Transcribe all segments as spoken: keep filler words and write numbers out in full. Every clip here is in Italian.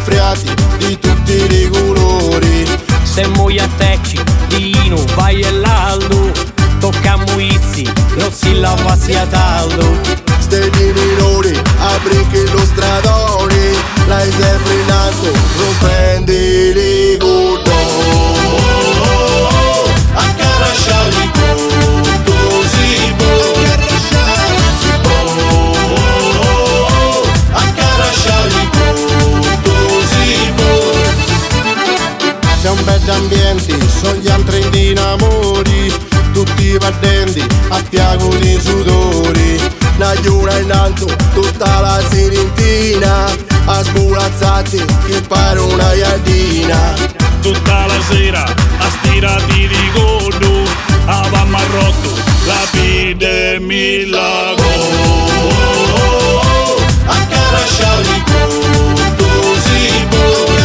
friati di tutti i colori. Se muoia a tecci, Dino, vai e l'aldo, tocca a muizzi, non si lava sia taldo. Ste di minori, apri che lo stradone, l'hai sempre in alto, non prendi le cordoni. A carasciali così buono, a carasciali così buono. C'è un bel ambiente, sono gli altri in dinamori, tutti perdenti, a fiaco di sudori. Una giura in alto, tutta la sirentina, a sbulazzati che pare una iardina. Tutta la sera a stirati di godo, avevamo rotto la pide milago. A carasciali così buono,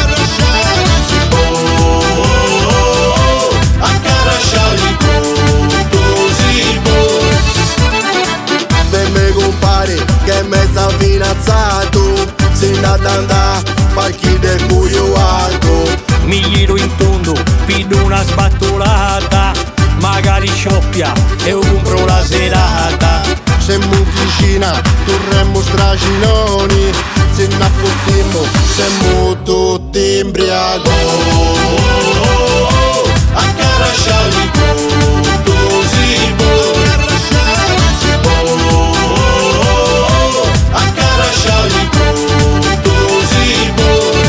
a carasciali così buono. Per me compare che è mezzo finanziato, se andate ad andare palchi del buio alto. Mi giro in tondo, pido una sbattolata, magari scioppia e io compro la serata. Se in cucina torremmo stracinoni, se ne affottimmo siamo tutti imbriaco. A carasciali così buono, a carasciali così buono.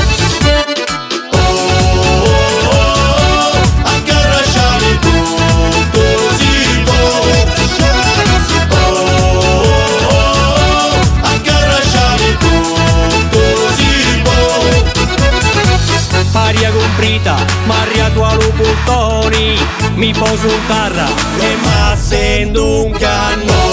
A carasciali così buono, a carasciali così buono. Paria comprita, m'arriato allo portoni, mi poso un carra e m'assendo un cannone.